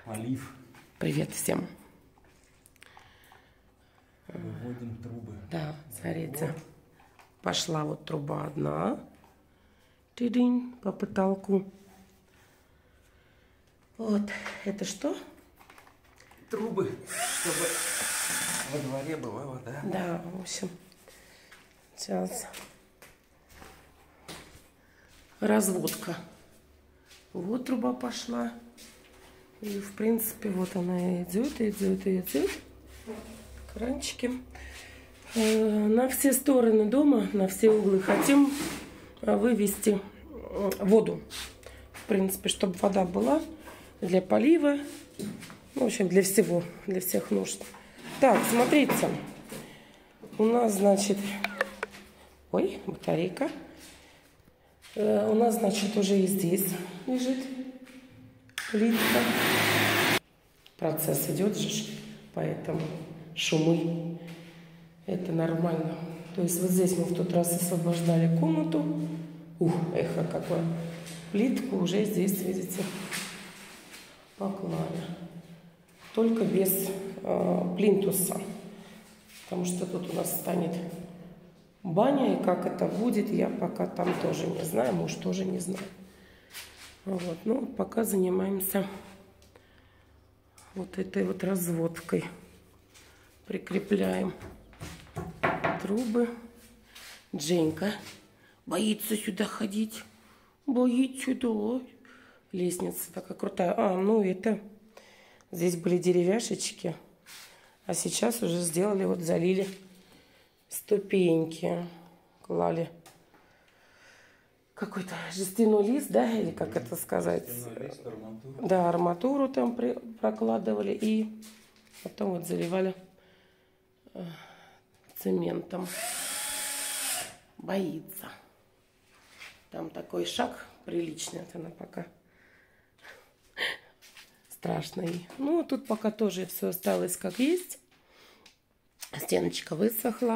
Полив. Привет всем. Выводим трубы. Да, смотрите. Пошла вот труба одна. Тыдынь, по потолку. Вот. Это что? Трубы, чтобы во дворе была вода. Да, в общем. Сейчас. Разводка. Вот труба пошла. И, в принципе, вот она идет, идет, идет. Кранчики. На все стороны дома, на все углы хотим вывести воду. В принципе, чтобы вода была для полива. В общем, для всего, для всех нужд. Так, смотрите. У нас, значит... Ой, батарейка. У нас, значит, уже и здесь лежит плитка. Процесс идет же, поэтому шумы. Это нормально. То есть вот здесь мы в тот раз освобождали комнату. Ух, эхо какое. Плитку уже здесь, видите, поклали. Только без плинтуса. Потому что тут у нас станет баня. И как это будет, я пока там тоже не знаю. Муж тоже не знает. Вот. Ну, пока занимаемся вот этой вот разводкой. Прикрепляем трубы. Дженька боится сюда ходить. Боится, да. Лестница такая крутая. Ну это... Здесь были деревяшечки. А сейчас уже сделали, вот залили ступеньки. Клали какой-то жестяной лист, да? Или как это сказать? Лист, арматуру. Да, арматуру там прокладывали. И потом вот заливали цементом. Боится. Там такой шаг приличный, это она пока страшный. Ну, тут пока тоже все осталось как есть. Стеночка высохла.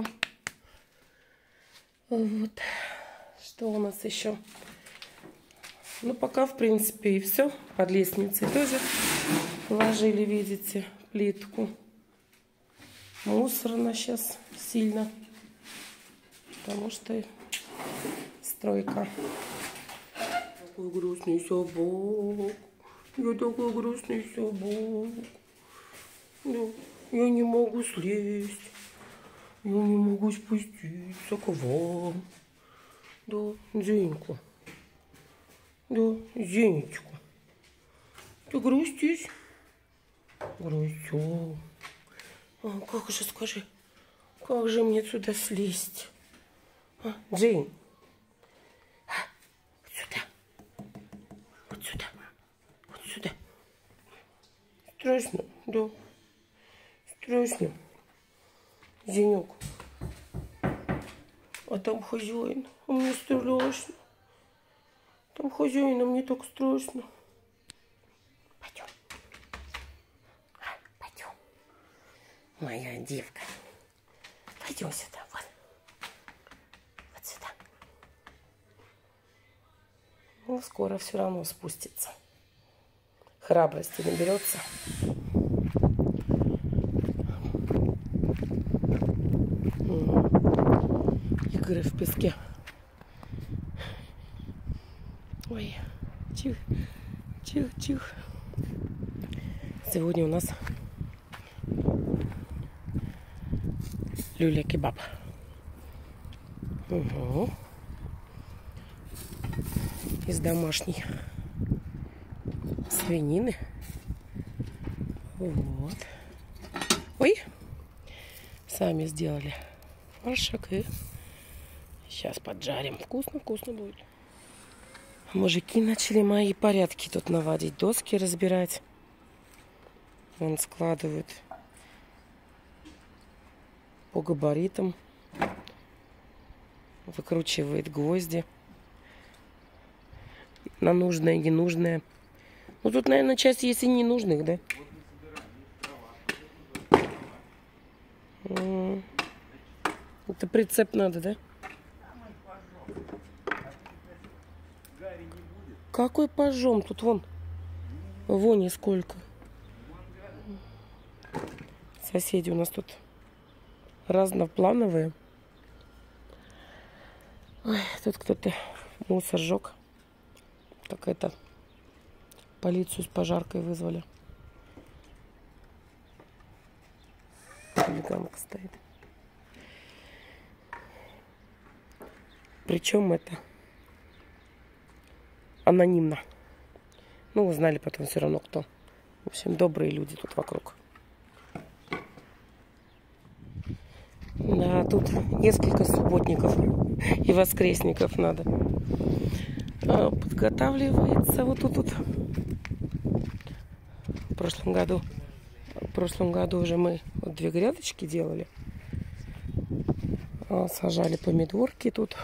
Вот. Что у нас еще? Ну, пока, в принципе, и все. Под лестницей тоже положили, видите, плитку. Мусорно сейчас сильно. Потому что стройка. Такой грустный собак. Я такой грустный собак. Да, я не могу слезть. Я не могу спуститься к вам. Да, Зеньку. Да, Зенечку. Ты грустишь? Грустю. Как же, скажи, как же мне сюда слезть? Джейн. Вот сюда. Вот сюда. Вот сюда. Страшно, да. Страшно. Зенек. А там хозяин. А мне страшно. Там хозяин, а мне так страшно. Пойдем. Пойдем. Моя девка. Пойдем сюда. Вот. Вот сюда. Ну, скоро все равно спустится. Храбрости наберется. Игры в песке. Ой, чих, чих, чих. Сегодня у нас люля-кебаб. Угу. Из домашней свинины. Вот. Ой. Сами сделали фаршик и сейчас поджарим. Вкусно, вкусно будет. Мужики начали мои порядки тут наводить, доски разбирать. Вон складывают по габаритам. Выкручивает гвозди. На нужное и ненужное. Ну тут, наверное, часть есть и ненужных, да? Это прицеп надо, да? Какой пожом? Тут вон вони сколько. Соседи у нас тут разноплановые. Ой, тут кто-то мусор сжег. Так это, полицию с пожаркой вызвали. Хулиганка стоит. Причем это анонимно. Ну, узнали потом все равно кто. В общем, добрые люди тут вокруг. Да, тут несколько субботников и воскресников надо. Подготавливается вот тут. В прошлом году уже мы вот 2 грядочки делали. Сажали помидорки тут,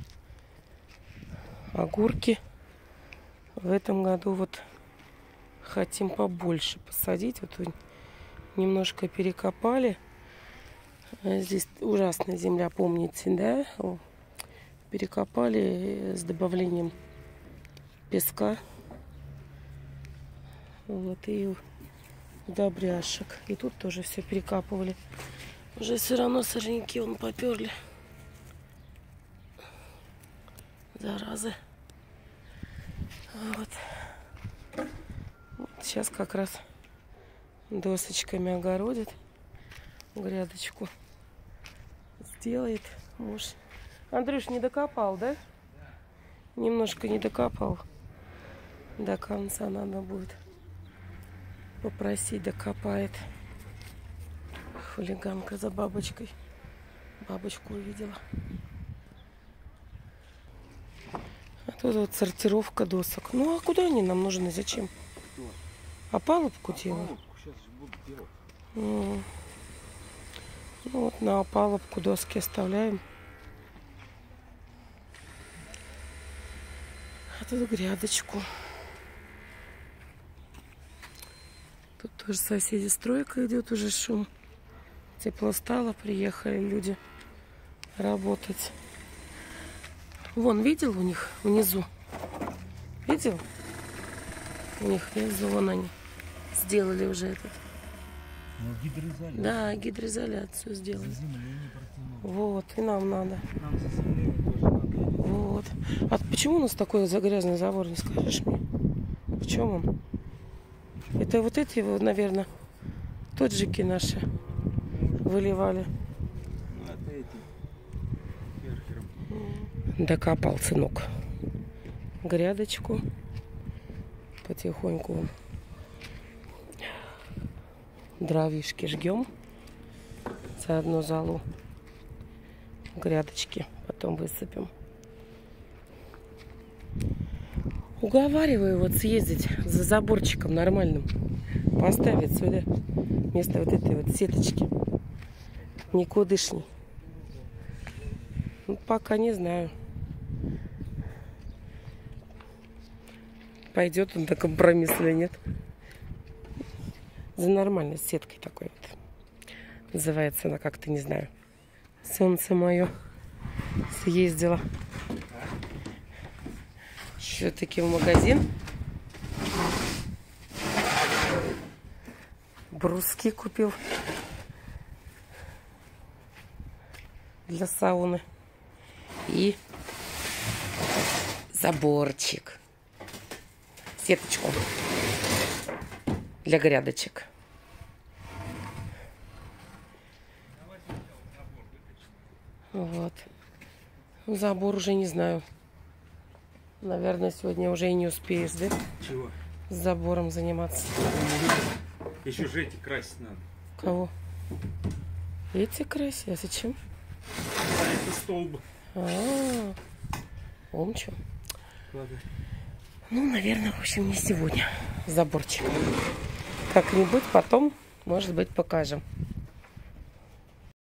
огурки. В этом году вот хотим побольше посадить. Вот немножко перекопали. Здесь ужасная земля, помните, да? Перекопали с добавлением песка. Вот, и добряшек. И тут тоже все перекапывали. Уже все равно сорняки вон поперли. Заразы. Вот. Сейчас как раз досочками огородит. Грядочку сделает муж. Андрюш, не докопал, да? Немножко не докопал. До конца надо будет попросить, докопает. Хулиганка за бабочкой. Бабочку увидела. А тут вот сортировка досок. Ну а куда они нам нужны? Зачем? Опалубку делать? Опалубку сейчас же буду делать. Ну вот на опалубку доски оставляем. А тут грядочку. Тут тоже соседи, стройка идет, уже шум. Тепло стало, приехали люди работать. Вон, видел у них внизу? Видел? У них внизу, вон они сделали уже этот. Ну, гидроизоляцию. Да, гидроизоляцию сделали. Заземление протянули. Вот, и нам надо. Нам заземление тоже надо. Вот. А почему у нас такой грязный забор, не скажешь мне? В чем он? Это вот эти, наверное, тоджики наши выливали. Ну, это этим перхером. Докопал сынок грядочку. Потихоньку дровишки жгем. Заодно залу грядочки потом высыпем. Уговариваю вот съездить за заборчиком нормальным. Поставить сюда вместо вот этой вот сеточки. Никудышней. Ну, пока не знаю. Пойдет он на компромисс или нет. За нормальной сеткой такой вот. Называется она как-то, не знаю. Солнце мое съездила. Все-таки в магазин. Бруски купил. Для сауны. И заборчик. Сеточку. Для грядочек. Вот. Забор уже не знаю. Наверное, сегодня уже и не успеешь, да? Чего? С забором заниматься. Еще же эти красить надо. Кого? Эти красить? А зачем? А это столб. Омчу. Ладно. Ну, наверное, в общем, не сегодня. Заборчик. Как-нибудь потом, может быть, покажем.